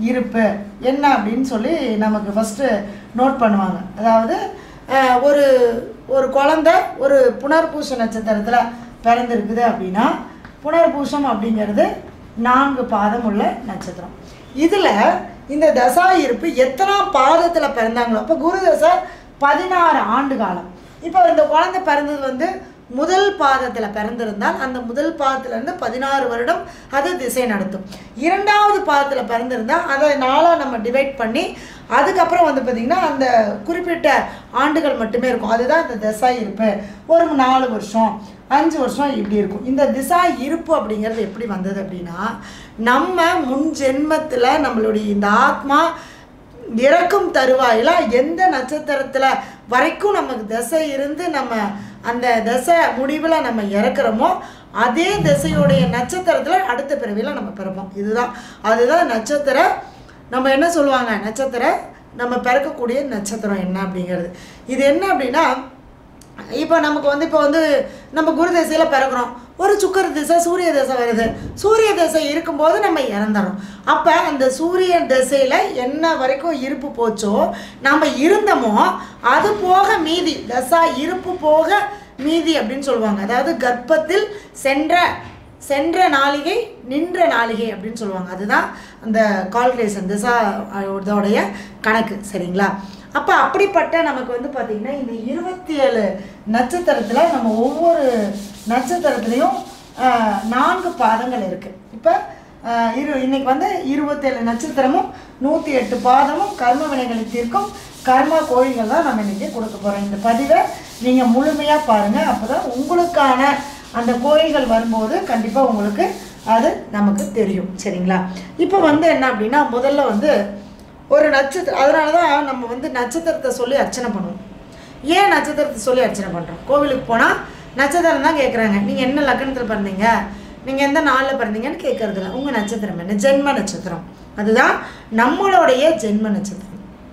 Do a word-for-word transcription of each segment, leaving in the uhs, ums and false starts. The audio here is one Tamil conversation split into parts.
இருப்பு என்ன அப்படின்னு சொல்லி நமக்கு ஃபஸ்ட்டு நோட் பண்ணுவாங்க. அதாவது ஒரு ஒரு குழந்தை ஒரு புனர்பூச நட்சத்திரத்தில் பிறந்திருக்குது அப்படின்னா புனர்பூசம் அப்படிங்கிறது நான்கு பாதம் உள்ள நட்சத்திரம். இதில் இந்த தசா இருப்பு எத்தனாம் பாதத்தில் பிறந்தாங்களோ, அப்போ குரு தசை பதினாறு ஆண்டு காலம். இப்போ இந்த குழந்தை பிறந்தது வந்து முதல் பாதத்தில் பிறந்திருந்தால் அந்த முதல் பாதத்திலேருந்து பதினாறு வருடம் அது திசை நடத்தும். இரண்டாவது பாதத்தில் பிறந்திருந்தால் அதை நாளாக நம்ம டிவைட் பண்ணி அதுக்கப்புறம் வந்து பார்த்திங்கன்னா அந்த குறிப்பிட்ட ஆண்டுகள் மட்டுமே இருக்கும். அதுதான் இந்த திசா இருப்பு. ஒரு நாலு வருஷம் அஞ்சு வருஷம் இப்படி இருக்கும். இந்த திசா இருப்பு அப்படிங்கிறது எப்படி வந்தது அப்படின்னா, நம்ம முன் ஜென்மத்தில் நம்மளுடைய இந்த ஆத்மா இறக்கும் தருவாயில் எந்த நட்சத்திரத்தில் வரைக்கும் நமக்கு திசை இருந்து நம்ம அந்த திசை முடிவில் நம்ம இறக்குறோமோ அதே திசையுடைய நட்சத்திரத்தில் அடுத்த பிறவியில் நம்ம பிறப்போம். இதுதான் அதுதான் நட்சத்திர நம்ம என்ன சொல்லுவாங்க, நட்சத்திர நம்ம பிறக்கக்கூடிய நட்சத்திரம் என்ன அப்படிங்கிறது. இது என்ன அப்படின்னா, இப்போ நமக்கு வந்து இப்போ வந்து நம்ம குரு திசையில் பிறக்கிறோம், ஒரு சுக்கர திசை சூரிய திசை வருது. சூரிய திசை இருக்கும்போது நம்ம இறந்துறோம். அப்போ அந்த சூரிய திசையில் என்ன வரைக்கும் இருப்பு போச்சோ நம்ம இருந்தோமோ அது போக மீதி தசா இருப்பு போக மீதி அப்படின்னு சொல்லுவாங்க. அதாவது கர்ப்பத்தில் சென்ற சென்ற நாளிகை நின்ற நாளிகை அப்படின்னு சொல்லுவாங்க. அதுதான் அந்த கால்குலேஷன் திசா இதோடைய கணக்கு. சரிங்களா? அப்போ அப்படிப்பட்ட நமக்கு வந்து பார்த்திங்கன்னா இந்த இருபத்தி ஏழு நட்சத்திரத்தில் நம்ம ஒவ்வொரு நட்சத்திரத்துலேயும் நான்கு பாதங்கள் இருக்குது. இப்போ இரு இன்றைக்கி வந்து இருபத்தேழு நட்சத்திரமும் நூற்றி எட்டு பாதமும் கர்ம வினைகளை தீர்க்கும் கர்மா கோயில்கள் தான் நம்ம இன்றைக்கி கொடுக்க போகிறோம். இந்த பதிவை நீங்கள் முழுமையாக பாருங்கள். அப்போ தான் உங்களுக்கான அந்த கோயில்கள் வரும்போது கண்டிப்பாக உங்களுக்கு அது நமக்கு தெரியும். சரிங்களா? இப்போ வந்து என்ன அப்படின்னா, முதல்ல வந்து ஒரு நட்சத்திரம், அதனால தான் நம்ம வந்து நட்சத்திரத்தை சொல்லி அர்ச்சனை பண்ணுவோம். ஏன் நட்சத்திரத்தை சொல்லி அர்ச்சனை பண்ணுறோம்? கோவிலுக்கு போனால் நட்சத்திரம் தான் கேட்குறாங்க. நீங்கள் என்ன லக்னத்தில் பிறந்தீங்க, நீங்கள் எந்த நாளில் பிறந்தீங்கன்னு கேட்குறதில்ல. உங்கள் நட்சத்திரம் என்ன? ஜென்ம நட்சத்திரம். அதுதான் நம்மளுடைய ஜென்ம நட்சத்திரம்,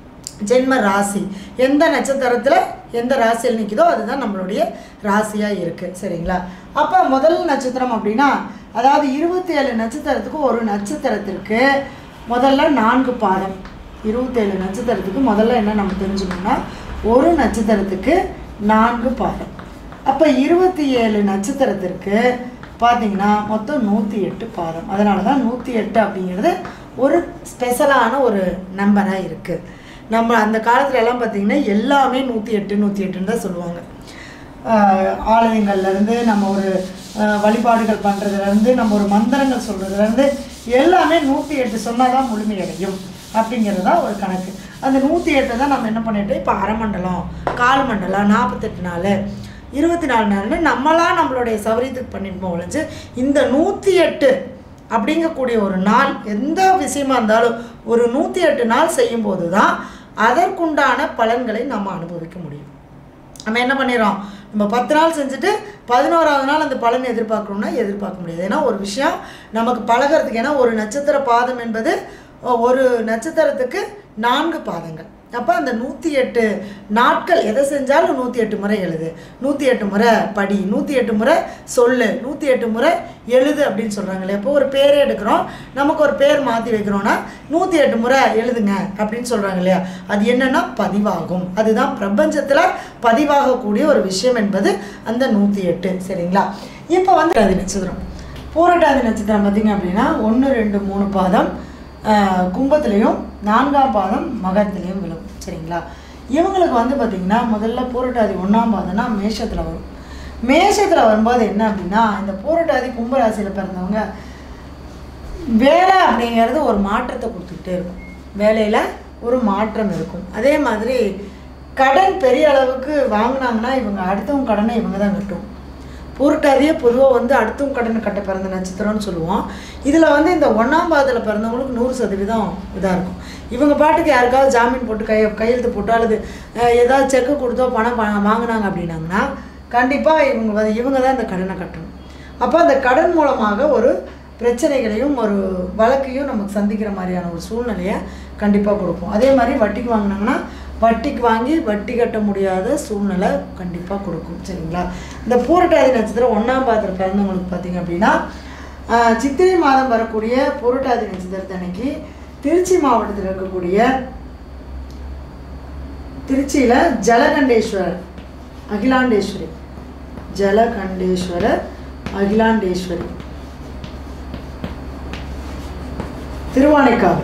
ஜென்ம ராசி. எந்த நட்சத்திரத்தில் எந்த ராசியில் நிற்குதோ அதுதான் நம்மளுடைய ராசியாக இருக்குது. சரிங்களா? அப்போ முதல் நட்சத்திரம் அப்படின்னா, அதாவது இருபத்தி ஏழு நட்சத்திரத்துக்கு ஒரு நட்சத்திரத்திற்கு முதல்ல நான்கு பாதம். இருபத்தேழு நட்சத்திரத்துக்கு முதல்ல என்ன நம்ம தெரிஞ்சுக்கணும்னா, ஒரு நட்சத்திரத்துக்கு நான்கு பாதம். அப்போ இருபத்தி ஏழு நட்சத்திரத்திற்கு பார்த்திங்கன்னா மொத்தம் நூற்றி எட்டு பாதம். அதனால தான் நூற்றி எட்டு அப்படிங்கிறது ஒரு ஸ்பெஷலான ஒரு நம்பராக இருக்குது. நம்ம அந்த காலத்துல எல்லாம் பார்த்திங்கன்னா எல்லாமே நூற்றி எட்டு நூற்றி எட்டுன்னு தான் சொல்லுவாங்க. ஆலயங்கள்லேருந்து நம்ம ஒரு வழிபாடுகள் பண்ணுறதுலேருந்து நம்ம ஒரு மந்திரங்கள் சொல்கிறதுலேருந்து எல்லாமே நூற்றி எட்டு சொன்னால் தான் முழுமையடையும் அப்படிங்கிறது தான் ஒரு கணக்கு. அந்த நூற்றி எட்டை தான் நம்ம என்ன பண்ணிட்டோம், இப்போ அரை மண்டலம், கால் மண்டலம், நாற்பத்தெட்டு நாள், இருபத்தி நாலு நாள்னு நம்மளாம் நம்மளுடைய சௌரியத்துக்கு பண்ணிட்டு ஒழிஞ்சு இந்த நூற்றி எட்டு அப்படிங்கக்கூடிய ஒரு நாள் எந்த விஷயமா இருந்தாலும் ஒரு நூற்றி எட்டு நாள் செய்யும்போது தான் அதற்குண்டான பலன்களை நம்ம அனுபவிக்க முடியும். நம்ம என்ன பண்ணிடுறோம், நம்ம பத்து நாள் செஞ்சுட்டு பதினோராவது நாள் அந்த பலன் எதிர்பார்க்கணும்னா எதிர்பார்க்க முடியாது. ஏன்னா ஒரு விஷயம் நமக்கு பழகிறதுக்கு, ஏன்னா ஒரு நட்சத்திர பாதம் என்பது ஒரு நட்சத்திரத்துக்கு நான்கு பாதங்கள். அப்போ அந்த நூற்றி எட்டு நாட்கள் எதை செஞ்சாலும் நூற்றி எட்டு முறை எழுது, நூற்றி எட்டு முறை படி, நூற்றி எட்டு முறை சொல்லு, நூற்றி எட்டு முறை எழுது அப்படின்னு சொல்கிறாங்களே. இப்போ ஒரு பேரே எடுக்கிறோம், நமக்கு ஒரு பேர் மாற்றி வைக்கிறோன்னா நூற்றி எட்டு முறை எழுதுங்க அப்படின்னு சொல்கிறாங்க இல்லையா. அது என்னென்னா பதிவாகும். அதுதான் பிரபஞ்சத்தில் பதிவாகக்கூடிய ஒரு விஷயம் என்பது அந்த நூற்றி எட்டு. சரிங்களா? இப்போ வந்து அது நட்சத்திரம், பூரட்டாதி நட்சத்திரம் பார்த்திங்க அப்படின்னா ஒன்று ரெண்டு மூணு பாதம் கும்பத்துலேயும் நான்காம் பாதம் மகரத்துலேயும் விழும். சரிங்களா? இவங்களுக்கு வந்து பார்த்திங்கன்னா முதல்ல பூரட்டாதி ஒன்றாம் பாதம்னா மேஷத்தில் வரும். மேஷத்தில் வரும்போது என்ன அப்படின்னா, இந்த பூரட்டாதி கும்பராசியில் பிறந்தவங்க வேலை அப்படிங்கிறது ஒரு மாற்றத்தை கொடுத்துக்கிட்டே இருக்கும். வேலையில் ஒரு மாற்றம் இருக்கும். அதே மாதிரி கடன் பெரிய அளவுக்கு வாங்கினாங்கன்னா இவங்க அடுத்தவங்க கடனை இவங்க தான் கட்டும். பூரட்டாதியே பொதுவாக வந்து அடுத்தவங்க கடனை கட்ட பிறந்த நட்சத்திரம்னு சொல்லுவோம். இதில் வந்து இந்த ஒன்றாம் பாதத்தில் பிறந்தவங்களுக்கு நூறு சதவீதம் இதாக இருக்கும். இவங்க பாட்டுக்கு யாருக்காவது ஜாமீன் போட்டு கை கையெழுத்து போட்டோ அல்லது ஏதாவது செக்கு கொடுத்தோ பணம் வாங்கினாங்க அப்படின்னாங்கன்னா கண்டிப்பாக இவங்க இவங்க தான் இந்த கடனை கட்டணும். அப்போ அந்த கடன் மூலமாக ஒரு பிரச்சனைகளையும் ஒரு வழக்கையும் நமக்கு சந்திக்கிற மாதிரியான ஒரு சூழ்நிலையை கண்டிப்பாக கொடுக்கும். அதே மாதிரி வட்டிக்கு வாங்கினாங்கன்னா வட்டிக்கு வாங்கி வட்டி கட்ட முடியாத சூழ்நிலை கண்டிப்பாக கொடுக்கும். சரிங்களா? இந்த பூரட்டாதி நட்சத்திரம் ஒன்றாம் பாதத்தில் பிறந்தவங்களுக்கு பார்த்திங்க அப்படின்னா சித்திரை மாதம் வரக்கூடிய பூரட்டாதி நட்சத்திரத்தை அன்னைக்கு திருச்சி மாவட்டத்தில் இருக்கக்கூடிய திருச்சியில் ஜலகண்டேஸ்வரர் அகிலாண்டேஸ்வரி ஜலகண்டேஸ்வரர் அகிலாண்டேஸ்வரி திருவானைக்காவல்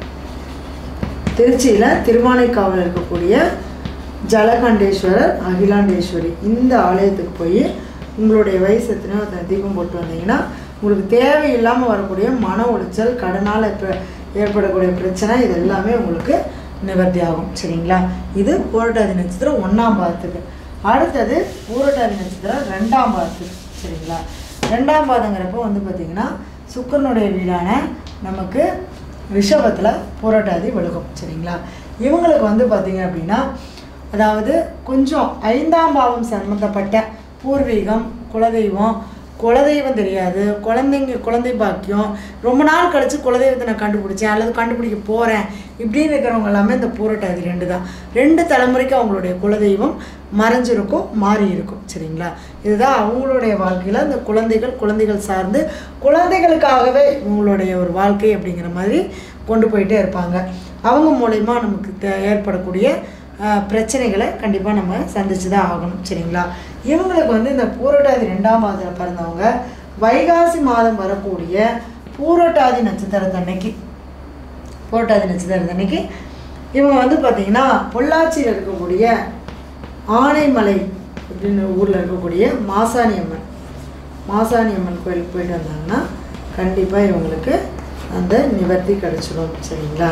திருச்சியில் திருவானைக்காவல் இருக்கக்கூடிய ஜலகண்டேஸ்வரர் அகிலாண்டேஸ்வரி இந்த ஆலயத்துக்கு போய் உங்களுடைய வயசு எத்தனையோ தீபம் போட்டு வந்தீங்கன்னா உங்களுக்கு தேவையில்லாமல் வரக்கூடிய மன உளைச்சல் கடனால் இப்போ ஏற்படக்கூடிய பிரச்சனை இது எல்லாமே உங்களுக்கு நிவர்த்தி ஆகும். சரிங்களா? இது பூரட்டாதி நட்சத்திரம் ஒன்றாம் பாதத்துக்கு. அடுத்தது பூரட்டாதி நட்சத்திரம் ரெண்டாம் பாதத்துக்கு. சரிங்களா? ரெண்டாம் பாதங்கிறப்போ வந்து பார்த்திங்கன்னா சுக்கிரனுடைய வீடான நமக்கு ரிஷபத்தில் பூரட்டாதி விழுகும். சரிங்களா? இவங்களுக்கு வந்து பார்த்திங்க அப்படின்னா அதாவது கொஞ்சம் ஐந்தாம் பாவம் சம்பந்தப்பட்ட பூர்வீகம், குலதெய்வம், குலதெய்வம் தெரியாது, குழந்தைங்க குழந்தை பாக்கியம், ரொம்ப நாள் கழித்து குலதெய்வத்தை நான் கண்டுபிடிச்சேன் அல்லது கண்டுபிடிக்க போகிறேன் இப்படின்னு இருக்கிறவங்க எல்லாமே இந்த பூரட்டாதி ரெண்டு தான். ரெண்டு தலைமுறைக்கு அவங்களுடைய குலதெய்வம் மறைஞ்சிருக்கும், மாறி இருக்கும். சரிங்களா? இதுதான் அவங்களுடைய வாழ்க்கையில் இந்த குழந்தைகள் குழந்தைகள் சார்ந்து குழந்தைகளுக்காகவே இவங்களுடைய ஒரு வாழ்க்கை அப்படிங்கிற மாதிரி கொண்டு போயிட்டே இருப்பாங்க. அவங்க மூலயமா நமக்கு ஏற்படக்கூடிய பிரச்சனைகளை கண்டிப்பாக நம்ம சந்திச்சு தான் ஆகணும். சரிங்களா? இவங்களுக்கு வந்து இந்த பூரட்டாதி ரெண்டாம் மாதத்தில் பிறந்தவங்க வைகாசி மாதம் வரக்கூடிய பூரட்டாதி நட்சத்திரத்தன்னைக்கு பூரட்டாதி நட்சத்திரத்தன்னைக்கு இவங்க வந்து பார்த்திங்கன்னா பொள்ளாச்சியில் இருக்கக்கூடிய ஆனைமலை அப்படின்னு ஊரில் இருக்கக்கூடிய மாசாணி அம்மன் மாசாணி அம்மன் கோயிலுக்கு போயிட்டு வந்தாங்கன்னா கண்டிப்பாக இவங்களுக்கு அந்த நிவர்த்தி கிடச்சிடும். சரிங்களா?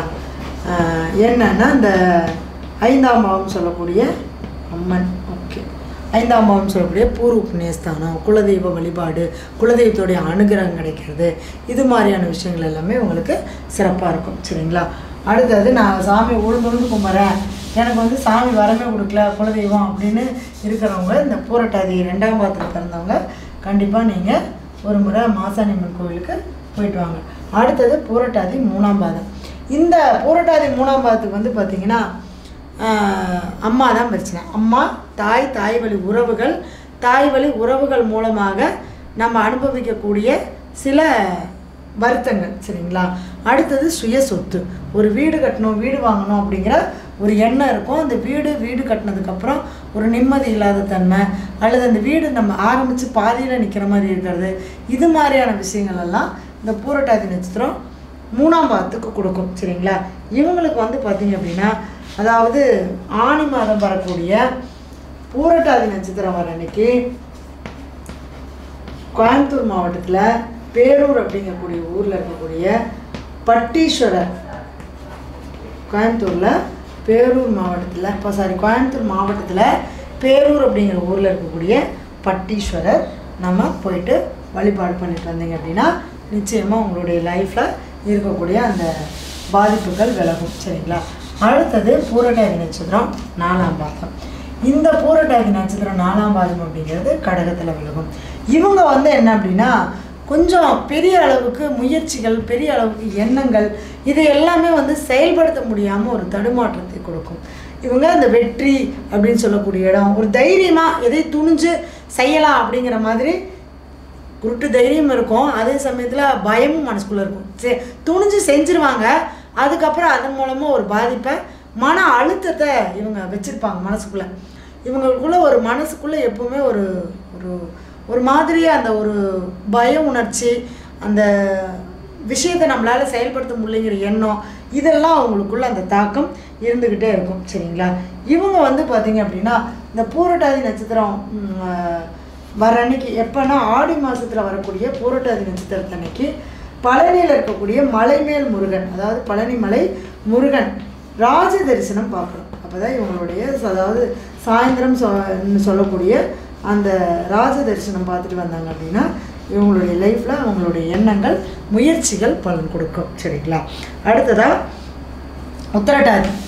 என்னன்னா இந்த ஐந்தாம் பாவம் சொல்லக்கூடிய அம்மன், ஓகே, ஐந்தாம் பாவம் சொல்லக்கூடிய பூர்வ புண்ணியஸ்தானம், குலதெய்வ வழிபாடு, குலதெய்வத்துடைய அனுகிரகம் கிடைக்கிறது, இது மாதிரியான விஷயங்கள் எல்லாமே உங்களுக்கு சிறப்பாக இருக்கும். சரிங்களா? அடுத்தது நான் சாமி உழுந்து உழுந்து கும்பிட்றேன், எனக்கு வந்து சாமி வரமே கொடுக்கல குலதெய்வம் அப்படின்னு இருக்கிறவங்க இந்த பூரட்டாதி ரெண்டாம் பாதத்தில் பிறந்தவங்க கண்டிப்பாக நீங்கள் ஒரு முறை மாசாணி அம்மன் கோவிலுக்கு போயிட்டு வாங்க. அடுத்தது பூரட்டாதி மூணாம் பாதம். இந்த பூரட்டாதி மூணாம் பாதத்துக்கு வந்து பார்த்திங்கன்னா அம்மா தான் பிரச்சனை. அம்மா, தாய், தாய் வழி உறவுகள், தாய் வழி உறவுகள் மூலமாக நம்ம அனுபவிக்கக்கூடிய சில வருத்தங்கள். சரிங்களா? அடுத்தது சுய சொத்து, ஒரு வீடு கட்டணும், வீடு வாங்கணும் அப்படிங்கிற ஒரு எண்ணம் இருக்கும். அந்த வீடு வீடு கட்டினதுக்கப்புறம் ஒரு நிம்மதி இல்லாத தன்மை அல்லது அந்த வீடு நம்ம ஆரம்பித்து பாதியில் நிற்கிற மாதிரி இருக்கிறது, இது மாதிரியான விஷயங்கள் எல்லாம் இந்த பூரட்டாதி நட்சத்திரம் மூணாம் பாதத்துக்கு கொடுக்கும். சரிங்களா? இவங்களுக்கு வந்து பார்த்திங்க அப்படின்னா அதாவது ஆனி மாதம் வரக்கூடிய பூரட்டாதி நட்சத்திரம் வர அன்னைக்கு கோயம்புத்தூர் மாவட்டத்தில் பேரூர் அப்படிங்கக்கூடிய ஊரில் இருக்கக்கூடிய பட்டீஸ்வரர், கோயம்புத்தூரில் பேரூர் மாவட்டத்தில் இப்போ சாரி கோயம்புத்தூர் மாவட்டத்தில் பேரூர் அப்படிங்கிற ஊரில் இருக்கக்கூடிய பட்டீஸ்வரர் நம்ம போயிட்டு வழிபாடு பண்ணிட்டு வந்தீங்க அப்படின்னா நிச்சயமாக உங்களுடைய லைஃப்பில் இருக்கக்கூடிய அந்த பாதிப்புகள் விலகும். சரிங்களா? அடுத்தது பூரட்டாதி நட்சத்திரம் நாலாம் பாதம். இந்த பூரட்டாதி நட்சத்திரம் நாலாம் பாதம் அப்படிங்கிறது கடகத்தில் விலகும். இவங்க வந்து என்ன அப்படின்னா கொஞ்சம் பெரிய அளவுக்கு முயற்சிகள், பெரிய அளவுக்கு எண்ணங்கள், இது எல்லாமே வந்து செயல்படுத்த முடியாமல் ஒரு தடுமாற்றத்தை கொடுக்கும். இவங்க அந்த வெற்றி அப்படின்னு சொல்லக்கூடிய இடம், ஒரு தைரியமாக எதை துணிஞ்சு செய்யலாம் அப்படிங்கிற மாதிரி குருட்டு தைரியம் இருக்கும், அதே சமயத்தில் பயமும் மனசுக்குள்ளே இருக்கும். சே துணிஞ்சு செஞ்சுருவாங்க, அதுக்கப்புறம் அதன் மூலமாக ஒரு பாதிப்பை, மன அழுத்தத்தை இவங்க வச்சுருப்பாங்க மனசுக்குள்ளே. இவங்களுக்குள்ள ஒரு மனசுக்குள்ளே எப்பவுமே ஒரு ஒரு ஒரு மாதிரியாக அந்த ஒரு பய உணர்ச்சி, அந்த விஷயத்தை நம்மளால் செயல்படுத்த முடியலைங்கிற எண்ணம், இதெல்லாம் அவங்களுக்குள்ள அந்த தாக்கம் இருந்துக்கிட்டே இருக்கும். சரிங்களா? இவங்க வந்து பார்த்திங்க அப்படின்னா இந்த பூரட்டாதி நட்சத்திரம் வர அன்னைக்கு எப்போனா ஆடி மாதத்தில் வரக்கூடிய பூரட்டாதி நட்சத்திரத்தன்னைக்கு பழனியில் இருக்கக்கூடிய மலைமேல் முருகன், அதாவது பழனி மலை முருகன் ராஜ தரிசனம் பார்க்கணும். அப்போ தான் இவங்களுடைய அதாவது சாயந்தரம் சொ சொல்லக்கூடிய அந்த ராஜ தரிசனம் பார்த்துட்டு வந்தாங்க அப்படின்னா இவங்களுடைய லைஃப்பில் அவங்களுடைய எண்ணங்கள், முயற்சிகள் பலன் கொடுக்கும். சரிங்களா? அடுத்ததாக உத்திரட்டாதி